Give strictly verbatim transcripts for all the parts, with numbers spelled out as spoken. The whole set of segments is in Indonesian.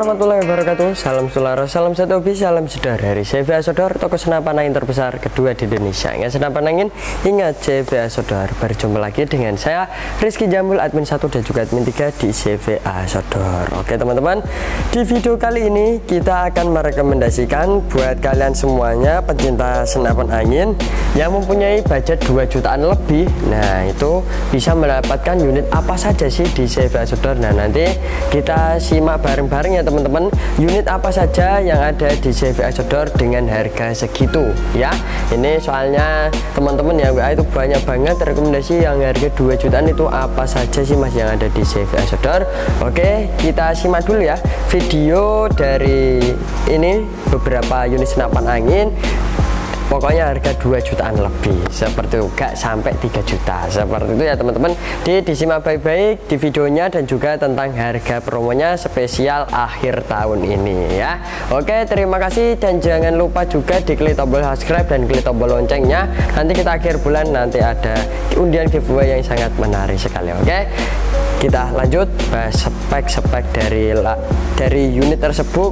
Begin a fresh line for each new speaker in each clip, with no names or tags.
warahmatullahi wabarakatuh. Salam Sularo, salam satu hobi, salam jedar dari C V A Sodor, toko senapan angin terbesar kedua di Indonesia. Ingat senapan angin, ingat C V A Sodor. Berjumpa lagi dengan saya Rizky Jambul, admin satu dan juga admin tiga di C V A Sodor. Oke teman-teman, di video kali ini kita akan merekomendasikan buat kalian semuanya pencinta senapan angin yang mempunyai budget dua jutaan lebih. Nah, itu bisa mendapatkan unit apa saja sih di C V A Sodor. Nah, nanti kita simak bareng-bareng ya teman-teman, unit apa saja yang ada di C V A Sodor dengan harga segitu ya. Ini soalnya teman-teman yang W A itu banyak banget rekomendasi yang harga dua jutaan, itu apa saja sih mas yang ada di C V A Sodor. Oke, kita simak dulu ya video dari ini beberapa unit senapan angin. Pokoknya harga dua jutaan lebih, seperti itu, gak sampai tiga juta, seperti itu ya teman-teman. Di disimak baik-baik di videonya dan juga tentang harga promonya spesial akhir tahun ini ya. Oke, terima kasih dan jangan lupa juga diklik tombol subscribe dan klik tombol loncengnya. Nanti kita akhir bulan nanti ada undian giveaway yang sangat menarik sekali. Oke, kita lanjut bahas spek-spek dari dari unit tersebut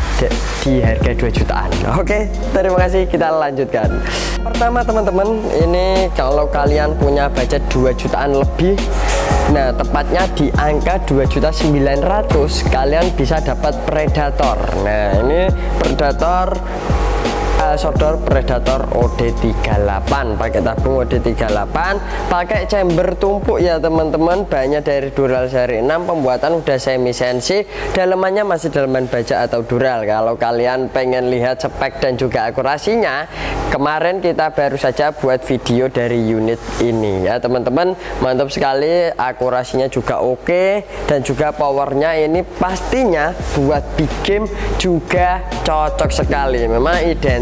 di harga dua jutaan. Oke, terima kasih, kita lanjutkan. Pertama teman-teman, ini kalau kalian punya budget dua jutaan lebih, nah tepatnya di angka dua juta sembilan ratus, kalian bisa dapat Predator. Nah, ini Predator Uh, Sodor Predator O D tiga puluh delapan, pakai tabung O D tiga puluh delapan, pakai chamber tumpuk ya teman-teman, banyak dari Dural seri enam, pembuatan udah semi C N C, dalemannya masih daleman baja atau Dural. Kalau kalian pengen lihat spek dan juga akurasinya, kemarin kita baru saja buat video dari unit ini ya teman-teman, mantap sekali, akurasinya juga oke, dan juga powernya ini pastinya buat big game juga cocok sekali, memang identik.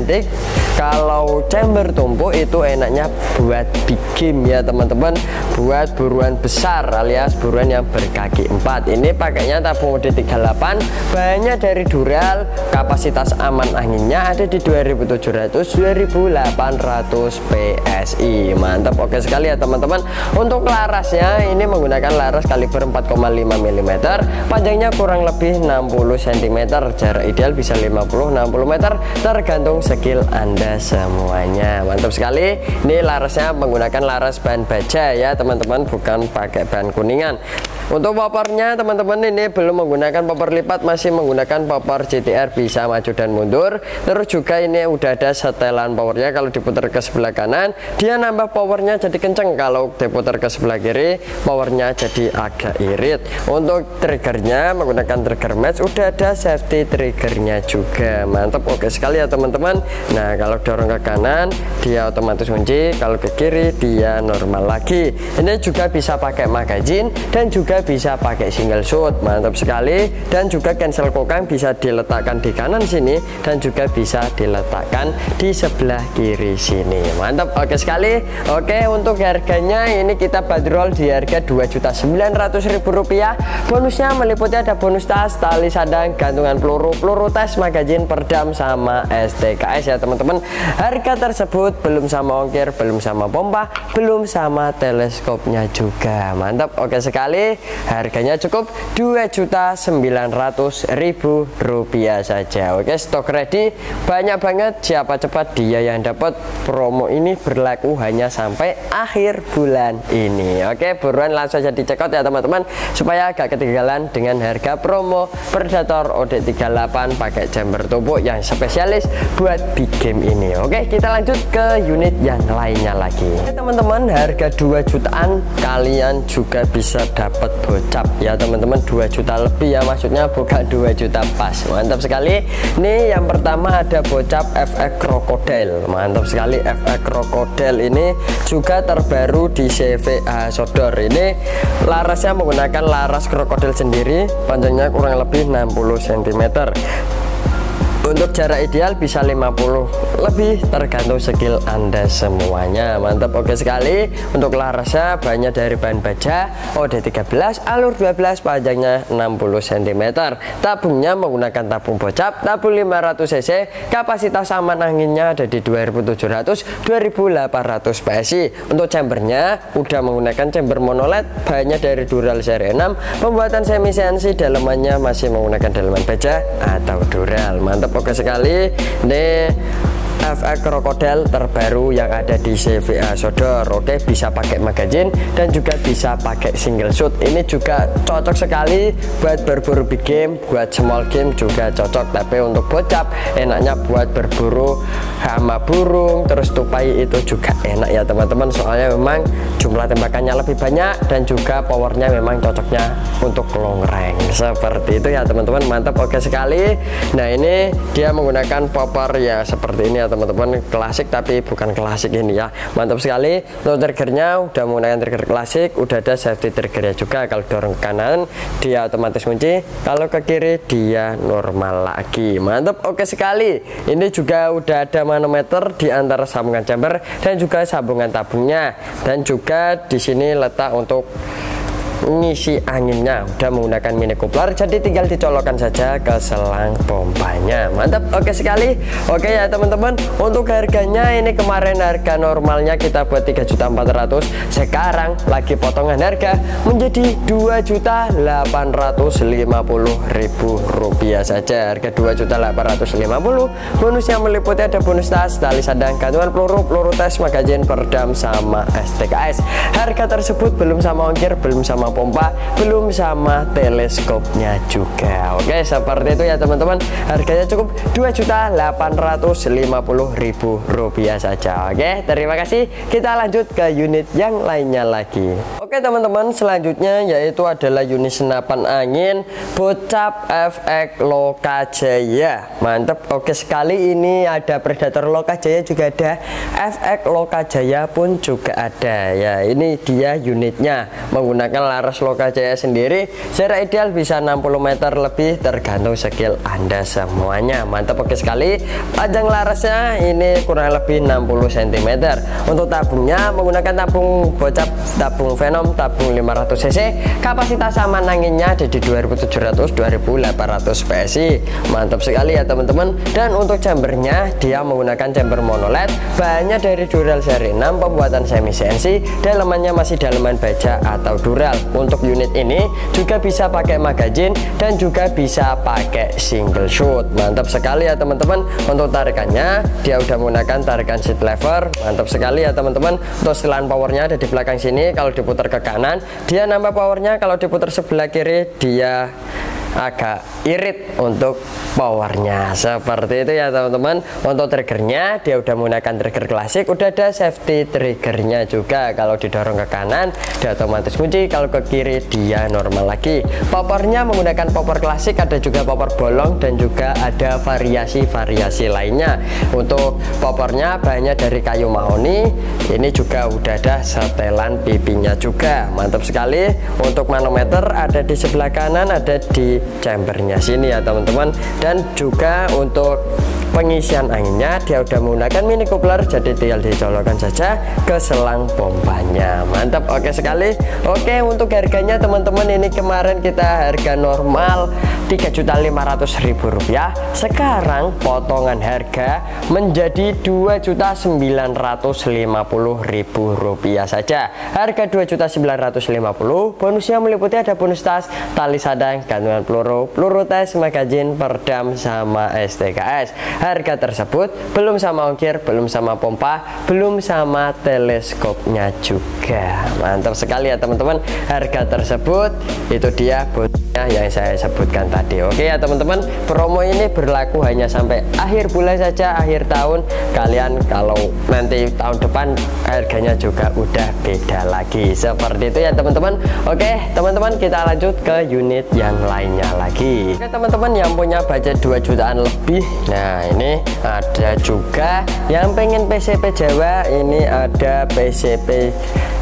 Kalau chamber tumpuk itu enaknya buat big game ya teman-teman, buat buruan besar alias buruan yang berkaki empat. Ini pakainya tabung O D tiga puluh delapan, banyak dari Dural, kapasitas aman anginnya ada di dua ribu tujuh ratus sampai dua ribu delapan ratus P S I. Mantap, oke sekali ya teman-teman. Untuk larasnya ini menggunakan laras kaliber empat koma lima milimeter, panjangnya kurang lebih enam puluh sentimeter, jarak ideal bisa lima puluh sampai enam puluh meter tergantung skill Anda semuanya. Mantap sekali. Ini larasnya menggunakan laras bahan baja ya teman-teman, bukan pakai bahan kuningan. Untuk popornya teman-teman ini belum menggunakan popor lipat, masih menggunakan popor G T R, bisa maju dan mundur. Terus juga ini udah ada setelan powernya, kalau diputar ke sebelah kanan dia nambah powernya jadi kenceng, kalau diputar ke sebelah kiri powernya jadi agak irit. Untuk triggernya menggunakan trigger match, udah ada safety triggernya juga. Mantap, oke sekali ya teman-teman. Nah, kalau dorong ke kanan dia otomatis kunci, kalau ke kiri dia normal lagi. Ini juga bisa pakai magazine dan juga bisa pakai single shot. Mantap sekali. Dan juga cancel kokang bisa diletakkan di kanan sini dan juga bisa diletakkan di sebelah kiri sini. Mantap, oke sekali. Oke, untuk harganya ini kita bandrol di harga dua juta sembilan ratus ribu rupiah. Bonusnya meliputi ada bonus tas, tali sadang, gantungan peluru, peluru tes, magazine, perdam, sama S T K S ya teman-teman. Harga tersebut belum sama ongkir, belum sama pompa, belum sama teleskopnya juga. Mantap, oke sekali. Harganya cukup dua juta sembilan ratus ribu rupiah saja. Oke, stok ready banyak banget, siapa cepat dia yang dapat. Promo ini berlaku hanya sampai akhir bulan ini. Oke, buruan langsung aja dicek out ya teman-teman, supaya agak ketinggalan dengan harga promo Predator O D tiga puluh delapan pakai chamber tumpuk yang spesialis buat big game ini. Oke, kita lanjut ke unit yang lainnya lagi. Teman-teman, harga dua jutaan kalian juga bisa dapat bocap ya teman-teman, dua juta lebih ya, maksudnya bukan dua juta pas. Mantap sekali. Nih yang pertama ada bocap F X Crocodile. Mantap sekali, F X Crocodile ini juga terbaru di C V A Sodor. Ini larasnya menggunakan laras Crocodile sendiri, panjangnya kurang lebih enam puluh sentimeter. Untuk jarak ideal bisa lima puluh lebih, tergantung skill Anda semuanya. Mantap, oke sekali. Untuk larasnya banyak dari bahan baja O D tiga belas, alur dua belas, panjangnya enam puluh sentimeter. Tabungnya menggunakan tabung bocap, tabung lima ratus cc, kapasitas aman anginnya ada di dua ribu tujuh ratus sampai dua ribu delapan ratus P S I. Untuk chambernya udah menggunakan chamber monoled, bahannya dari Dural seri enam, pembuatan semi C N C, dalemannya masih menggunakan daleman baja atau Dural. Mantap, oke sekali. Ini F X Crocodile terbaru yang ada di C V A Sodor. Oke, bisa pakai magazine dan juga bisa pakai single shoot. Ini juga cocok sekali buat berburu big game, buat small game juga cocok. Tapi untuk bocap enaknya buat berburu hama burung, terus tupai itu juga enak ya teman-teman. Soalnya memang jumlah tembakannya lebih banyak dan juga powernya memang cocoknya untuk long range. Seperti itu ya teman-teman. Mantap, oke sekali. Nah, ini dia menggunakan popper ya seperti ini ya teman-teman, klasik tapi bukan klasik ini ya. Mantap sekali. Untuk triggernya udah menggunakan trigger klasik, udah ada safety triggernya juga. Kalau dorong ke kanan dia otomatis kunci, kalau ke kiri dia normal lagi. Mantap, oke sekali. Ini juga udah ada manometer di antara sambungan chamber dan juga sambungan tabungnya, dan juga di sini letak untuk ngisi anginnya, udah menggunakan mini coupler, jadi tinggal dicolokkan saja ke selang pompanya. Mantap, oke sekali. Oke ya teman-teman, untuk harganya ini kemarin harga normalnya kita buat tiga juta empat ratus ribu, sekarang lagi potongan harga menjadi dua juta delapan ratus lima puluh ribu rupiah saja. Harga dua juta delapan ratus lima puluh ribu. Bonusnya meliputi ada bonus tas, tali sadang, gantungan peluru, peluru tes, magazin, perdam sama S T K S. Harga tersebut belum sama ongkir, belum sama pompa, belum sama teleskopnya juga. Oke, seperti itu ya teman-teman. Harganya cukup dua juta delapan ratus lima puluh ribu rupiah saja. Oke, terima kasih. Kita lanjut ke unit yang lainnya lagi. Oke teman-teman, selanjutnya yaitu adalah unit senapan angin bocap F X Lokajaya. Mantap, oke sekali. Ini ada Predator Lokajaya, juga ada F X Lokajaya pun juga ada ya. Ini dia unitnya menggunakan laras Lokajaya sendiri. Jarak ideal bisa enam puluh meter lebih, tergantung skill Anda semuanya. Mantap, oke sekali. Panjang larasnya ini kurang lebih enam puluh sentimeter. Untuk tabungnya menggunakan tabung bocap, tabung Venom, tabung lima ratus cc, kapasitas aman anginnya ada di dua ribu tujuh ratus sampai dua ribu delapan ratus P S I. Mantap sekali ya teman-teman. Dan untuk chambernya dia menggunakan chamber monoled, bahannya dari Dural seri enam, pembuatan semi C N C, dalemannya masih daleman baja atau Dural. Untuk unit ini juga bisa pakai magazine dan juga bisa pakai single shoot. Mantap sekali ya teman-teman. Untuk tarikannya dia udah menggunakan tarikan seat lever. Mantap sekali ya teman-teman. Untuk setelan powernya ada di belakang sini. Kalau diputar ke kanan dia nambah powernya, kalau diputar sebelah kiri dia agak irit untuk powernya. Seperti itu ya teman-teman. Untuk triggernya dia udah menggunakan trigger klasik, udah ada safety triggernya juga. Kalau didorong ke kanan dia otomatis kunci, kalau ke kiri dia normal lagi. Poppernya menggunakan popper klasik, ada juga popper bolong dan juga ada variasi-variasi lainnya. Untuk poppernya bahannya dari kayu mahoni, ini juga udah ada setelan pipinya juga. Mantap sekali. Untuk manometer ada di sebelah kanan, ada di chambernya sini ya teman-teman. Dan juga untuk pengisian anginnya dia udah menggunakan mini coupler, jadi tinggal dicolokkan saja ke selang pompanya. Mantap, oke sekali. Oke, untuk harganya teman-teman ini kemarin kita harga normal tiga juta lima ratus ribu rupiah, sekarang potongan harga menjadi dua juta sembilan ratus lima puluh ribu rupiah saja. Harga dua juta sembilan ratus lima puluh ribu, bonusnya meliputi ada bonus tas, tali sadang, gantungan peluru, peluru tes, magazin, perdam sama S T K S. Harga tersebut belum sama ongkir, belum sama pompa, belum sama teleskopnya juga. Mantap sekali ya teman-teman. Harga tersebut itu dia bonusnya yang saya sebutkan tadi. Oke ya teman-teman, promo ini berlaku hanya sampai akhir bulan saja, akhir tahun. Kalian kalau nanti tahun depan harganya juga udah beda lagi. Seperti itu ya teman-teman. Oke teman-teman, kita lanjut ke unit yang lainnya lagi. Oke teman-teman, yang punya budget dua jutaan lebih, nah ini ada juga yang pengen P C P Jawa. Ini ada P C P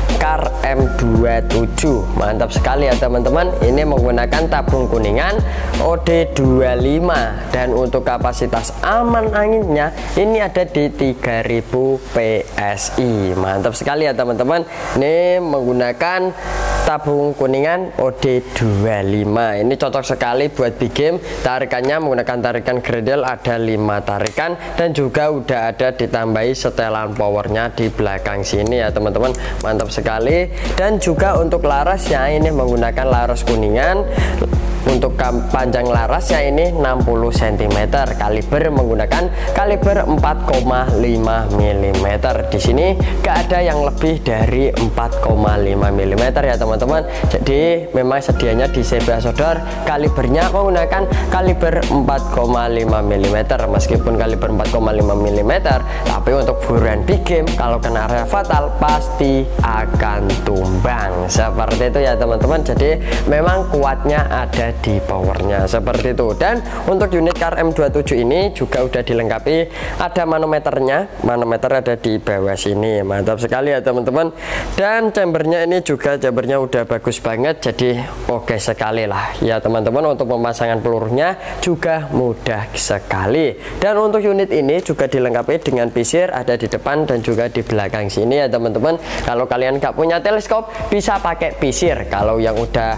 Car M dua puluh tujuh. Mantap sekali ya teman-teman, ini menggunakan tabung kuningan O D dua puluh lima, dan untuk kapasitas aman anginnya ini ada di tiga ribu P S I. Mantap sekali ya teman-teman, ini menggunakan tabung kuningan O D dua puluh lima. Ini cocok sekali buat big game. Tarikannya menggunakan tarikan Gredel, ada lima tarikan, dan juga udah ada ditambahi setelan powernya di belakang sini ya teman-teman. Mantap sekali. Dan juga untuk larasnya ini menggunakan laras kuningan. Untuk panjang larasnya ini enam puluh sentimeter, kaliber menggunakan kaliber empat koma lima milimeter. Di sini gak ada yang lebih dari empat koma lima milimeter ya teman-teman. Jadi memang sedianya di C V Asodor kalibernya menggunakan kaliber empat koma lima milimeter. Meskipun kaliber empat koma lima milimeter, tapi untuk buruan big game kalau kena area fatal pasti akan tumbang. Seperti itu ya teman-teman. Jadi memang kuatnya ada di powernya seperti itu. Dan untuk unit Car M dua puluh tujuh ini juga udah dilengkapi ada manometernya. Manometer ada di bawah sini. Mantap sekali ya teman-teman. Dan chambernya ini juga chambernya udah bagus banget, jadi oke sekali lah ya teman-teman. Untuk pemasangan pelurunya juga mudah sekali. Dan untuk unit ini juga dilengkapi dengan pisir ada di depan dan juga di belakang sini ya teman-teman. Kalau kalian nggak punya teleskop bisa pakai pisir. Kalau yang udah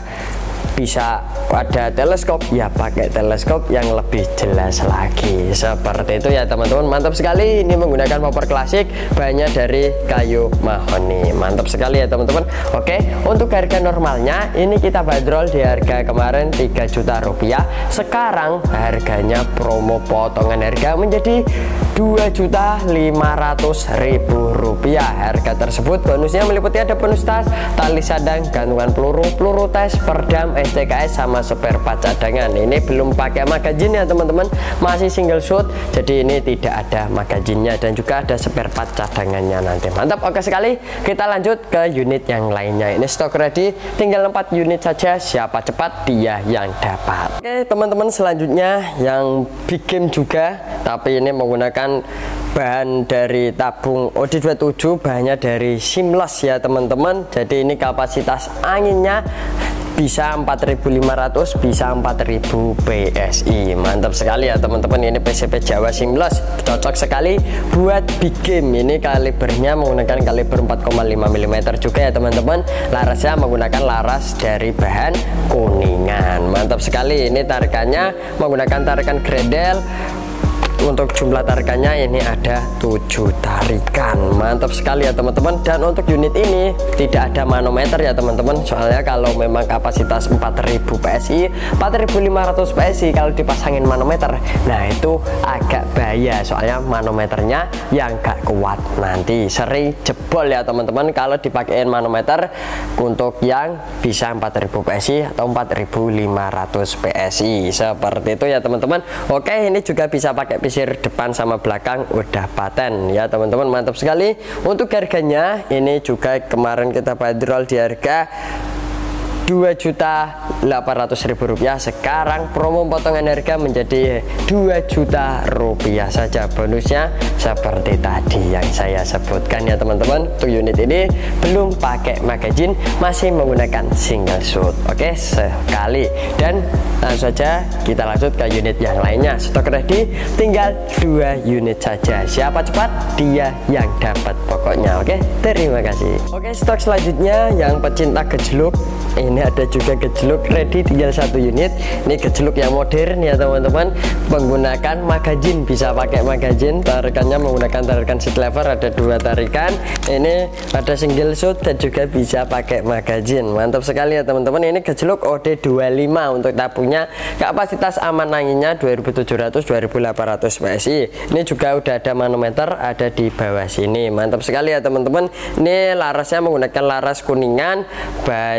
bisa ada teleskop ya pakai teleskop yang lebih jelas lagi. Seperti itu ya teman-teman. Mantap sekali, ini menggunakan popor klasik, bahannya dari kayu mahoni. Mantap sekali ya teman-teman. Oke, untuk harga normalnya ini kita bandrol di harga kemarin tiga juta rupiah. Sekarang harganya promo potongan harga menjadi dua juta lima ratus ribu rupiah. Harga tersebut bonusnya meliputi ada bonus tas, tali sandang, gantungan peluru, peluru tes, perdam, S T K S, sama spare part cadangan. Ini belum pakai magazine ya teman-teman, masih single shot, jadi ini tidak ada magazinnya dan juga ada spare part cadangannya nanti. Mantap, oke sekali. Kita lanjut ke unit yang lainnya. Ini stok ready, tinggal empat unit saja, siapa cepat dia yang dapat. Oke teman-teman, selanjutnya yang big game juga, tapi ini menggunakan bahan dari tabung O D dua puluh tujuh, bahannya dari seamless ya teman-teman. Jadi ini kapasitas anginnya bisa empat ribu lima ratus, bisa empat ribu P S I. Mantap sekali ya teman-teman. Ini P C B Jawa seamless, cocok sekali buat big game. Ini kalibernya menggunakan kaliber empat koma lima milimeter juga ya teman-teman. Larasnya menggunakan laras dari bahan kuningan. Mantap sekali. Ini tarikannya menggunakan tarikan Gredel. Untuk jumlah tarikannya ini ada tujuh tarikan. Mantap sekali ya teman-teman. Dan untuk unit ini tidak ada manometer ya teman-teman. Soalnya kalau memang kapasitas empat ribu P S I, empat ribu lima ratus P S I, kalau dipasangin manometer, nah itu agak bahaya. Soalnya manometernya yang gak kuat, nanti sering jebol ya teman-teman kalau dipakein manometer untuk yang bisa empat ribu P S I atau empat ribu lima ratus P S I. Seperti itu ya teman-teman. Oke, ini juga bisa pakai pisir depan sama belakang, udah paten ya teman-teman. Mantap sekali. Untuk harganya ini juga kemarin kita bandrol di harga dua juta delapan ratus ribu rupiah. Sekarang promo potongan harga menjadi dua juta rupiah saja. Bonusnya seperti tadi yang saya sebutkan ya teman-teman. Untuk unit ini belum pakai magazine, masih menggunakan single shot. Oke sekali. Dan langsung saja kita lanjut ke unit yang lainnya. Stok ready, tinggal dua unit saja, siapa cepat dia yang dapat pokoknya. Oke, terima kasih. Oke, stok selanjutnya yang pecinta gejluk, ini ada juga gejluk ready, tinggal satu unit. Ini gejluk yang modern ya teman-teman, menggunakan magazine, bisa pakai magazine. Tarikannya menggunakan tarikan seat lever, ada dua tarikan. Ini ada single shot dan juga bisa pakai magazine. Mantap sekali ya teman-teman. Ini gejluk O D dua puluh lima. Untuk tabungnya kapasitas aman anginnya dua ribu tujuh ratus, dua ribu delapan ratus P S I. Ini juga udah ada manometer, ada di bawah sini. Mantap sekali ya teman-teman. Ini larasnya menggunakan laras kuningan, bahannya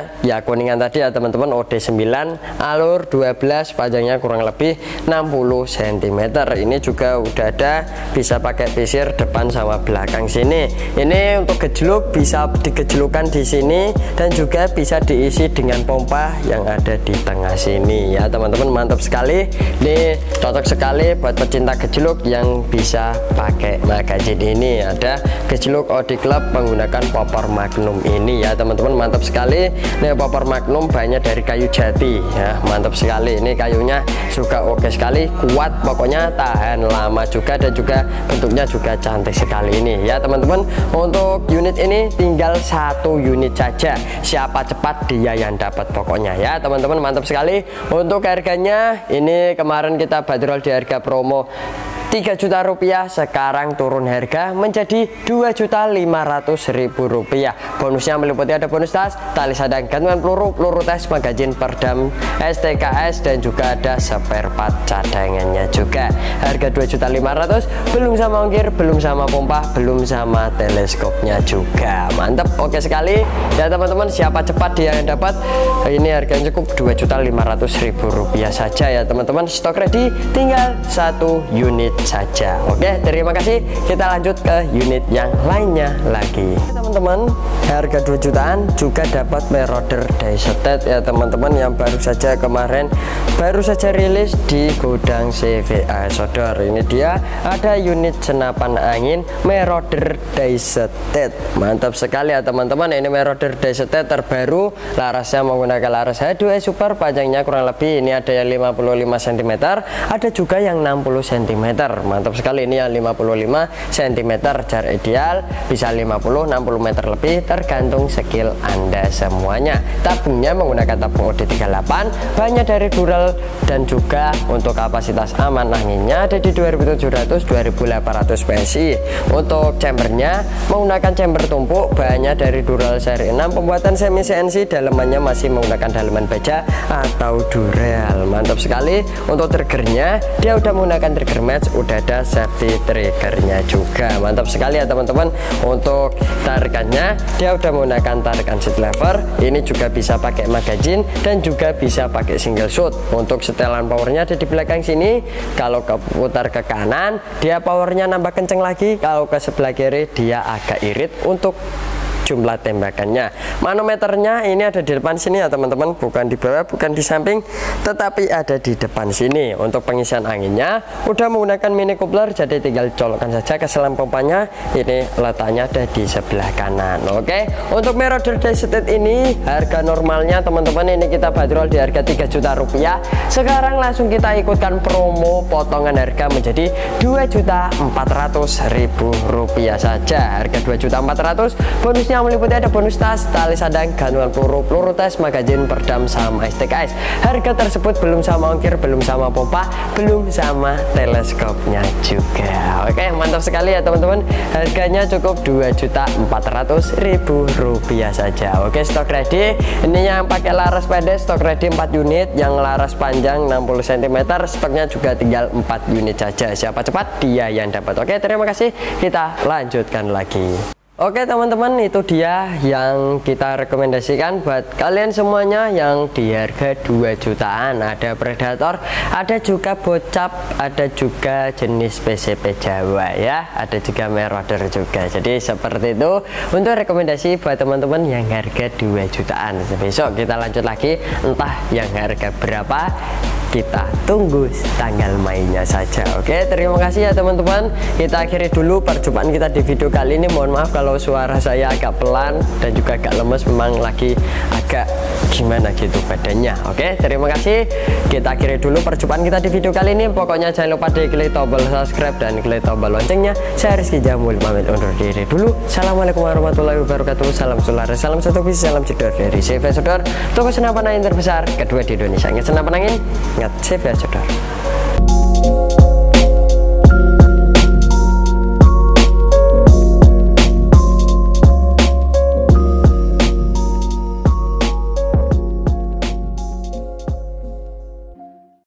Motornya ya kuningan tadi ya teman-teman, O D sembilan, alur dua belas, panjangnya kurang lebih enam puluh sentimeter. Ini juga udah ada bisa pakai pisir depan sama belakang sini. Ini untuk gejluk bisa digejlukan di sini dan juga bisa diisi dengan pompa yang ada di tengah sini ya teman-teman. Mantap sekali, ini cocok sekali buat pecinta gejluk yang bisa pakai magazin ini. Ada gejluk Audi Club menggunakan popor Magnum ini ya teman-teman, mantap sekali. Ini popor Magnum banyak dari kayu jati ya, mantap sekali. Ini kayunya juga oke sekali, kuat pokoknya, tahan lama juga, dan juga bentuknya juga cantik sekali ini ya teman-teman. Untuk unit ini tinggal satu unit saja, siapa cepat dia yang dapat pokoknya ya teman-teman, mantap sekali. Untuk harganya ini kemarin kita bandrol di harga promo tiga juta rupiah, sekarang turun harga menjadi dua juta lima ratus ribu rupiah. Bonusnya meliputi ada bonus tas, tali sadang, gantungan peluru, peluru tes, magazin, perdam, S T K S, dan juga ada spare part cadangannya juga. Harga dua juta lima ratus ribu, belum sama ongkir, belum sama pompa, belum sama teleskopnya juga. Mantap, oke sekali ya teman-teman. Siapa cepat dia yang dapat. Ini harganya cukup dua juta lima ratus ribu rupiah saja ya teman-teman. Stok ready tinggal satu unit saja. Oke, terima kasih. Kita lanjut ke unit yang lainnya lagi teman-teman. Harga dua jutaan juga dapat Meroder Daisetet ya teman-teman, yang baru saja kemarin baru saja rilis di gudang C V A Sodor. Ini dia ada unit senapan angin Meroder Daisetet, mantap sekali ya teman-teman. Ini Meroder Daisetet terbaru, larasnya menggunakan laras H dua S Super, panjangnya kurang lebih ini ada yang lima puluh lima sentimeter, ada juga yang enam puluh sentimeter. Mantap sekali, ini yang lima puluh lima sentimeter, jarak ideal bisa lima puluh enam puluh meter lebih, tergantung skill Anda semuanya. Tabungnya menggunakan tabung O D tiga puluh delapan, banyak dari dural, dan juga untuk kapasitas aman anginnya ada di dua ribu tujuh ratus dua ribu delapan ratus P S I. Untuk chambernya menggunakan chamber tumpuk, banyak dari dural seri enam, pembuatan semi C N C, dalemannya masih menggunakan daleman baja atau dural. Mantap sekali. Untuk triggernya dia udah menggunakan trigger match, udah ada safety triggernya juga. Mantap sekali ya teman-teman. Untuk tarikannya dia udah menggunakan tarikan seat lever, ini juga bisa pakai magazin dan juga bisa pakai single shot. Untuk setelan powernya ada di belakang sini. Kalau keputar ke kanan dia powernya nambah kenceng lagi, kalau ke sebelah kiri dia agak irit untuk jumlah tembakannya. Manometernya ini ada di depan sini ya teman-teman, bukan di bawah, bukan di samping, tetapi ada di depan sini. Untuk pengisian anginnya udah menggunakan mini coupler, jadi tinggal colokkan saja ke selang pompanya. Ini letaknya ada di sebelah kanan. Oke, untuk Meroder Daisetet ini harga normalnya teman-teman ini kita bandrol di harga tiga juta rupiah. Sekarang langsung kita ikutkan promo potongan harga menjadi dua juta empat ratus ribu rupiah saja. Harga dua juta empat ratus ribu, bonusnya yang meliputi ada bonus tas, tali sadang, gantungan peluru, peluru tes, magazin, perdam, sama S T K S. Harga tersebut belum sama ongkir, belum sama pompa, belum sama teleskopnya juga. Oke, mantap sekali ya teman-teman. Harganya cukup dua juta empat ratus ribu rupiah saja. Oke, stok ready. Ini yang pakai laras pendek stok ready empat unit, yang laras panjang enam puluh sentimeter stoknya juga tinggal empat unit saja. Siapa cepat dia yang dapat. Oke, terima kasih. Kita lanjutkan lagi. Oke teman-teman, itu dia yang kita rekomendasikan buat kalian semuanya yang di harga dua jutaan. Ada Predator, ada juga Bocap, ada juga jenis P C P Jawa ya, ada juga Meroder juga. Jadi seperti itu untuk rekomendasi buat teman-teman yang harga dua jutaan. Besok kita lanjut lagi, entah yang harga berapa, kita tunggu tanggal mainnya saja. Oke, terima kasih ya teman-teman. Kita akhiri dulu perjumpaan kita di video kali ini. Mohon maaf kalau suara saya agak pelan dan juga agak lemes, memang lagi agak gimana gitu badannya. Oke, terima kasih. Kita akhiri dulu perjumpaan kita di video kali ini. Pokoknya jangan lupa diklik tombol subscribe dan klik tombol loncengnya. Saya Rizky Jamul pamit undur diri dulu. Assalamualaikum warahmatullahi wabarakatuh. Salam sularas, salam satu visi, salam jedor dari C V A Sodor, toko senapan angin terbesar kedua di Indonesia. Ingat senapan angin, ingat C V A Sodor.